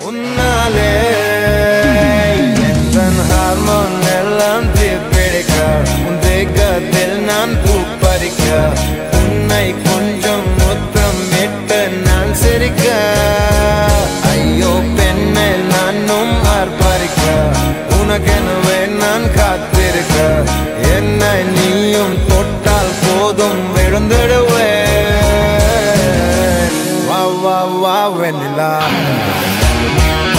உன்னாலே என் ஹார்மோன் எல்லாம் தீர்ப்பிடிக்க உன் தேகத்தில் நான் பூப்பறிக்க உன்னை கொஞ்சம் முத்தம் விட்டு நான் சிரிக்க ஐயோ பெண்ணை நானும் ஆர்ப்பரிக்க உனக்கெனவே நான் காத்திருக்க என்னை நீயும் தொட்டால் போதும் விழுந்துடுவேன் வா வா வா வெண்ணிலா